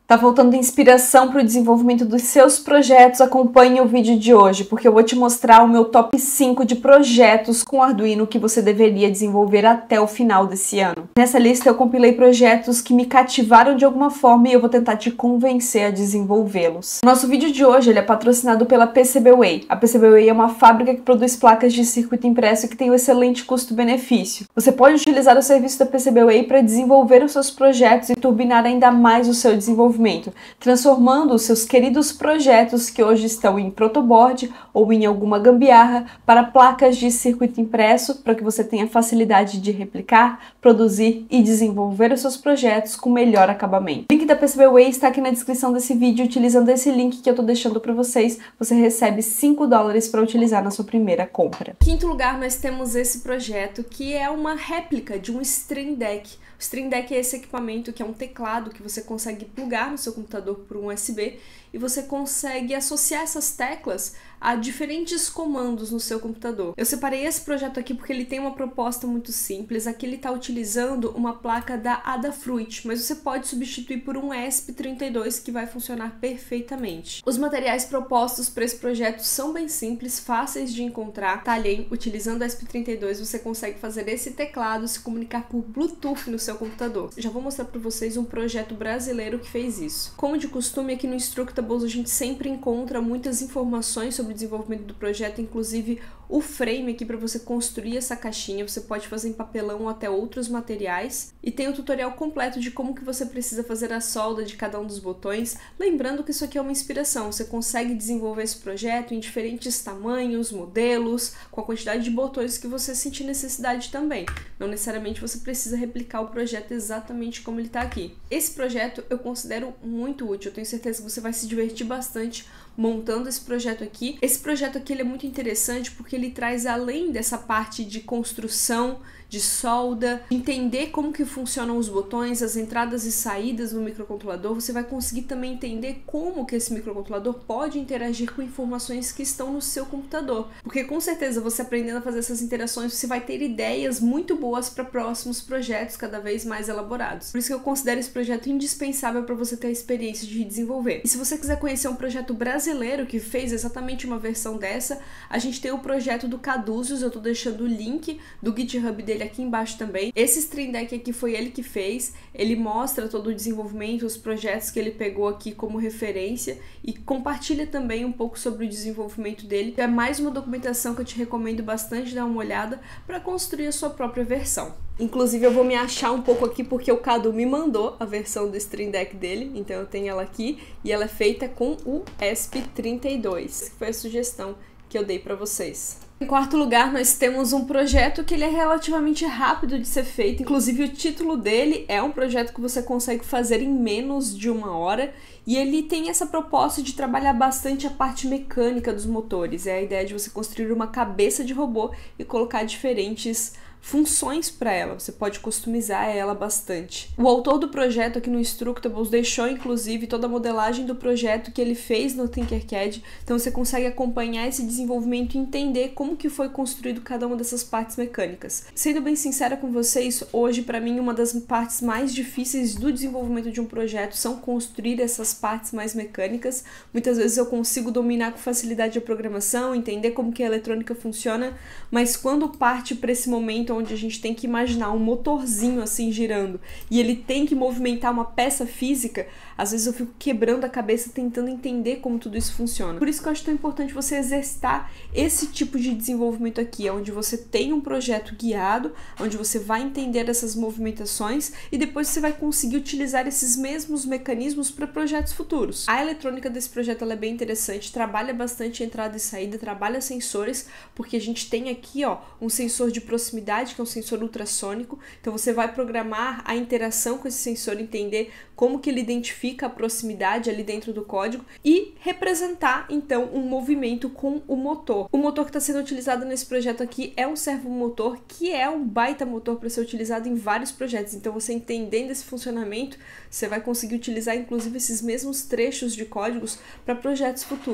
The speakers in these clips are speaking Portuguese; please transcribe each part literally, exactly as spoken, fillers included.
Tá faltando inspiração para o desenvolvimento dos seus projetos? Acompanhe o vídeo de hoje, porque eu vou te mostrar o meu top cinco de projetos com Arduino que você deveria desenvolver até o final desse ano. Nessa lista eu compilei projetos que me cativaram de alguma forma e eu vou tentar te convencer a desenvolvê-los. Nosso vídeo de hoje ele é patrocinado pela PCBWay. A PCBWay é uma fábrica que produz placas de circuito impresso que tem um excelente custo-benefício. Você pode utilizar o serviço da PCBWay para desenvolver os seus projetos e turbinar ainda mais o seu desenvolvimento, transformando os seus queridos projetos que hoje estão em protoboard ou em alguma gambiarra para placas de circuito impresso, para que você tenha facilidade de replicar, produzir e desenvolver os seus projetos com melhor acabamento. O link da PCBWay está aqui na descrição desse vídeo. Utilizando esse link que eu estou deixando para vocês, você recebe cinco dólares para utilizar na sua primeira compra. Em quinto lugar, nós temos esse projeto que é uma réplica de um Stream Deck. O Stream Deck é esse equipamento que é um teclado que você consegue plugar no seu computador por um U S B e você consegue associar essas teclas a diferentes comandos no seu computador. Eu separei esse projeto aqui porque ele tem uma proposta muito simples. Aqui ele está utilizando uma placa da Adafruit, mas você pode substituir por um E S P trinta e dois que vai funcionar perfeitamente. Os materiais propostos para esse projeto são bem simples, fáceis de encontrar. Talhem, utilizando o E S P trinta e dois você consegue fazer esse teclado se comunicar por Bluetooth no seu computador. Já vou mostrar para vocês um projeto brasileiro que fez isso. Como de costume, aqui no Instructables a gente sempre encontra muitas informações sobre o desenvolvimento do projeto, inclusive o frame aqui para você construir essa caixinha. Você pode fazer em papelão ou até outros materiais. E tem o tutorial completo de como que você precisa fazer a solda de cada um dos botões. Lembrando que isso aqui é uma inspiração. Você consegue desenvolver esse projeto em diferentes tamanhos, modelos, com a quantidade de botões que você sentir necessidade também. Não necessariamente você precisa replicar o projeto exatamente como ele está aqui. Esse projeto eu considero muito útil. Eu tenho certeza que você vai se divertir bastante montando esse projeto aqui. Esse projeto aqui ele é muito interessante porque ele traz, além dessa parte de construção, de solda, entender como que funcionam os botões, as entradas e saídas no microcontrolador, você vai conseguir também entender como que esse microcontrolador pode interagir com informações que estão no seu computador. Porque com certeza você aprendendo a fazer essas interações, você vai ter ideias muito boas para próximos projetos cada vez mais elaborados. Por isso que eu considero esse projeto indispensável para você ter a experiência de desenvolver. E se você quiser conhecer um projeto brasileiro que fez exatamente uma versão dessa, a gente tem o projeto do Caduzius. Eu tô deixando o link do GitHub dele aqui embaixo também. Esse Stream Deck aqui foi ele que fez. Ele mostra todo o desenvolvimento, os projetos que ele pegou aqui como referência e compartilha também um pouco sobre o desenvolvimento dele. É mais uma documentação que eu te recomendo bastante dar uma olhada para construir a sua própria versão. Inclusive eu vou me achar um pouco aqui porque o Cadu me mandou a versão do Stream Deck dele, então eu tenho ela aqui e ela é feita com o E S P trinta e dois. Essa foi a sugestão que eu dei para vocês. Em quarto lugar, nós temos um projeto que ele é relativamente rápido de ser feito. Inclusive, o título dele é um projeto que você consegue fazer em menos de uma hora. E ele tem essa proposta de trabalhar bastante a parte mecânica dos motores. É a ideia de você construir uma cabeça de robô e colocar diferentes funções para ela, você pode customizar ela bastante. O autor do projeto aqui no Instructables deixou inclusive toda a modelagem do projeto que ele fez no Tinkercad, então você consegue acompanhar esse desenvolvimento e entender como que foi construído cada uma dessas partes mecânicas. Sendo bem sincera com vocês, hoje para mim uma das partes mais difíceis do desenvolvimento de um projeto são construir essas partes mais mecânicas. Muitas vezes eu consigo dominar com facilidade a programação, entender como que a eletrônica funciona, mas quando parte para esse momento onde a gente tem que imaginar um motorzinho assim girando e ele tem que movimentar uma peça física, às vezes eu fico quebrando a cabeça tentando entender como tudo isso funciona. Por isso que eu acho tão importante você exercitar esse tipo de desenvolvimento aqui, onde você tem um projeto guiado, onde você vai entender essas movimentações e depois você vai conseguir utilizar esses mesmos mecanismos para projetos futuros. A eletrônica desse projeto ela é bem interessante, trabalha bastante entrada e saída, trabalha sensores, porque a gente tem aqui ó, um sensor de proximidade, que é um sensor ultrassônico, então você vai programar a interação com esse sensor, entender como que ele identifica a proximidade ali dentro do código e representar então um movimento com o motor. O motor que está sendo utilizado nesse projeto aqui é um servomotor, que é um baita motor para ser utilizado em vários projetos, então você entendendo esse funcionamento, você vai conseguir utilizar inclusive esses mesmos trechos de códigos para projetos futuros.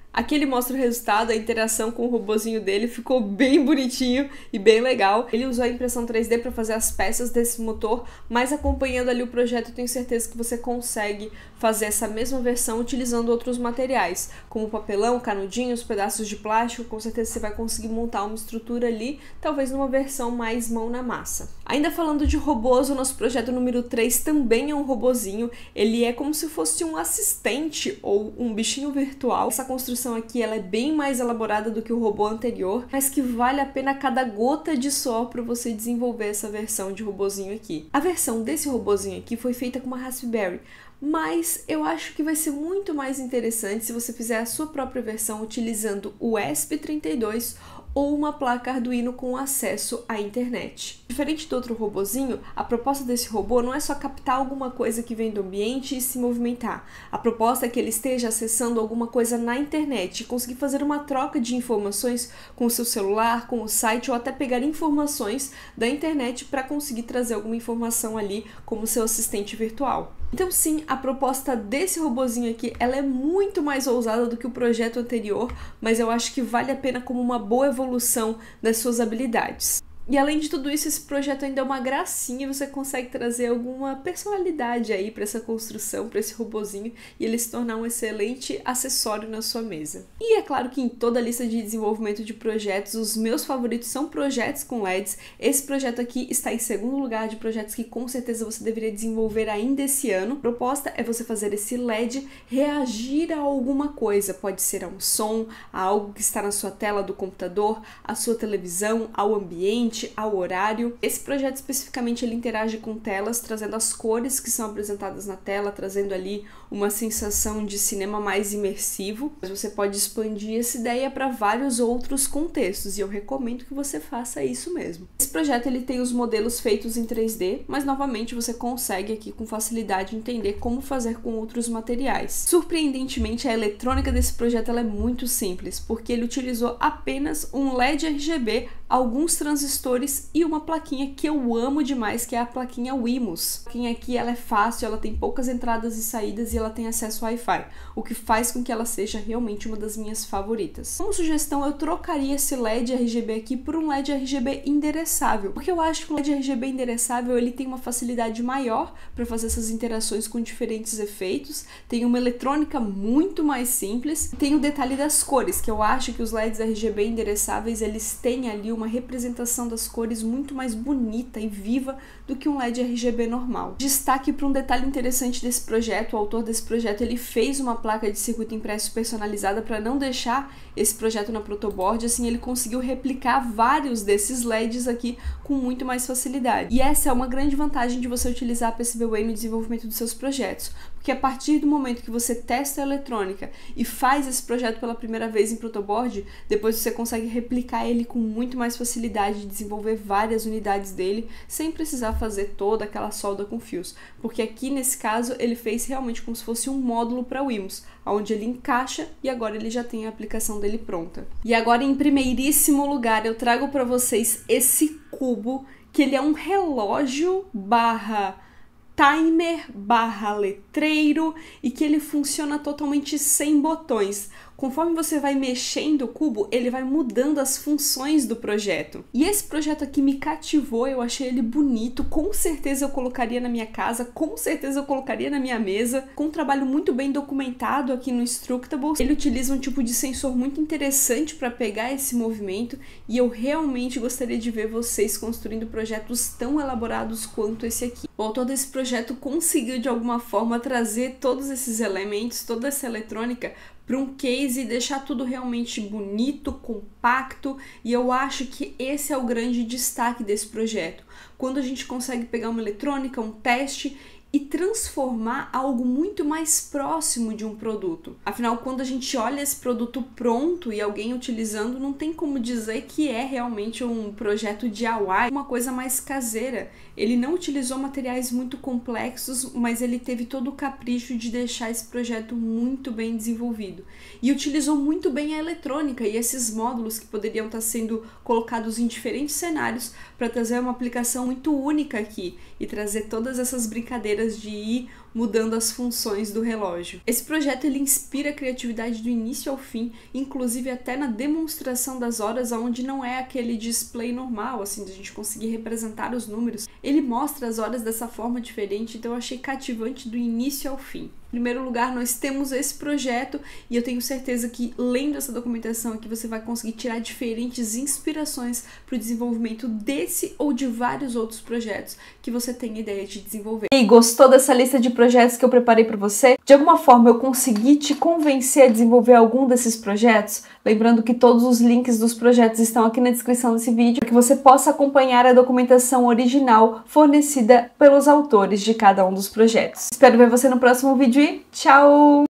Aqui ele mostra o resultado, a interação com o robozinho dele, ficou bem bonitinho e bem legal. Ele usou a impressão três D para fazer as peças desse motor, mas acompanhando ali o projeto eu tenho certeza que você consegue fazer essa mesma versão utilizando outros materiais, como papelão, canudinhos, pedaços de plástico. Com certeza você vai conseguir montar uma estrutura ali, talvez numa versão mais mão na massa. Ainda falando de robôs, o nosso projeto número três também é um robozinho. Ele é como se fosse um assistente ou um bichinho virtual. Essa construção aqui ela é bem mais elaborada do que o robô anterior, mas que vale a pena cada gota de suor para você desenvolver essa versão de robozinho aqui. A versão desse robozinho aqui foi feita com uma Raspberry, mas eu acho que vai ser muito mais interessante se você fizer a sua própria versão utilizando o E S P trinta e dois ou uma placa Arduino com acesso à internet. Diferente do outro robozinho, a proposta desse robô não é só captar alguma coisa que vem do ambiente e se movimentar. A proposta é que ele esteja acessando alguma coisa na internet e conseguir fazer uma troca de informações com o seu celular, com o site ou até pegar informações da internet para conseguir trazer alguma informação ali como seu assistente virtual. Então sim, a proposta desse robozinho aqui, ela é muito mais ousada do que o projeto anterior, mas eu acho que vale a pena como uma boa evolução das suas habilidades. E além de tudo isso, esse projeto ainda é uma gracinha e você consegue trazer alguma personalidade aí para essa construção, para esse robozinho, e ele se tornar um excelente acessório na sua mesa. E é claro que em toda a lista de desenvolvimento de projetos, os meus favoritos são projetos com L E Ds. Esse projeto aqui está em segundo lugar de projetos que com certeza você deveria desenvolver ainda esse ano. A proposta é você fazer esse L E D reagir a alguma coisa, pode ser a um som, a algo que está na sua tela do computador, à sua televisão, ao ambiente, ao horário. Esse projeto especificamente ele interage com telas, trazendo as cores que são apresentadas na tela, trazendo ali uma sensação de cinema mais imersivo. Mas você pode expandir essa ideia para vários outros contextos e eu recomendo que você faça isso mesmo. Esse projeto ele tem os modelos feitos em três D, mas novamente você consegue aqui com facilidade entender como fazer com outros materiais. Surpreendentemente, a eletrônica desse projeto ela é muito simples, porque ele utilizou apenas um L E D R G B, alguns transistores e uma plaquinha que eu amo demais, que é a plaquinha Wemos. A plaquinha aqui ela é fácil, ela tem poucas entradas e saídas e ela tem acesso ao Wi-Fi, o que faz com que ela seja realmente uma das minhas favoritas. Como sugestão, eu trocaria esse L E D R G B aqui por um L E D R G B endereçável, porque eu acho que o L E D R G B endereçável ele tem uma facilidade maior para fazer essas interações com diferentes efeitos, tem uma eletrônica muito mais simples, tem o detalhe das cores, que eu acho que os L E Ds R G B endereçáveis eles têm ali uma representação das cores muito mais bonita e viva do que um L E D R G B normal. Destaque para um detalhe interessante desse projeto: o autor desse projeto ele fez uma placa de circuito impresso personalizada para não deixar esse projeto na protoboard, assim ele conseguiu replicar vários desses L E Ds aqui com muito mais facilidade. E essa é uma grande vantagem de você utilizar a P C B Way no desenvolvimento dos seus projetos, porque a partir do momento que você testa a eletrônica e faz esse projeto pela primeira vez em protoboard, depois você consegue replicar ele com muito mais facilidade de desenvolver várias unidades dele sem precisar fazer toda aquela solda com fios, porque aqui nesse caso ele fez realmente como se fosse um módulo para Wemos, onde ele encaixa e agora ele já tem a aplicação dele pronta. E agora em primeiríssimo lugar eu trago para vocês esse cubo, que ele é um relógio barra timer barra letreiro e que ele funciona totalmente sem botões. Conforme você vai mexendo o cubo, ele vai mudando as funções do projeto. E esse projeto aqui me cativou, eu achei ele bonito, com certeza eu colocaria na minha casa, com certeza eu colocaria na minha mesa, com um trabalho muito bem documentado aqui no Instructables. Ele utiliza um tipo de sensor muito interessante para pegar esse movimento e eu realmente gostaria de ver vocês construindo projetos tão elaborados quanto esse aqui. O autor desse projeto conseguiu de alguma forma trazer todos esses elementos, toda essa eletrônica para um case e deixar tudo realmente bonito, compacto, e eu acho que esse é o grande destaque desse projeto. Quando a gente consegue pegar uma eletrônica, um teste e transformar algo muito mais próximo de um produto. Afinal, quando a gente olha esse produto pronto e alguém utilizando, não tem como dizer que é realmente um projeto D I Y, uma coisa mais caseira. Ele não utilizou materiais muito complexos, mas ele teve todo o capricho de deixar esse projeto muito bem desenvolvido. E utilizou muito bem a eletrônica e esses módulos que poderiam estar sendo colocados em diferentes cenários para trazer uma aplicação muito única aqui e trazer todas essas brincadeiras maneiras de ir mudando as funções do relógio. Esse projeto ele inspira a criatividade do início ao fim, inclusive até na demonstração das horas, onde não é aquele display normal, assim, de a gente conseguir representar os números. Ele mostra as horas dessa forma diferente, então eu achei cativante do início ao fim. Em primeiro lugar, nós temos esse projeto e eu tenho certeza que, lendo essa documentação aqui, você vai conseguir tirar diferentes inspirações para o desenvolvimento desse ou de vários outros projetos que você tem ideia de desenvolver. E gostou dessa lista de projetos que eu preparei para você? De alguma forma eu consegui te convencer a desenvolver algum desses projetos? Lembrando que todos os links dos projetos estão aqui na descrição desse vídeo, para que você possa acompanhar a documentação original fornecida pelos autores de cada um dos projetos. Espero ver você no próximo vídeo e tchau!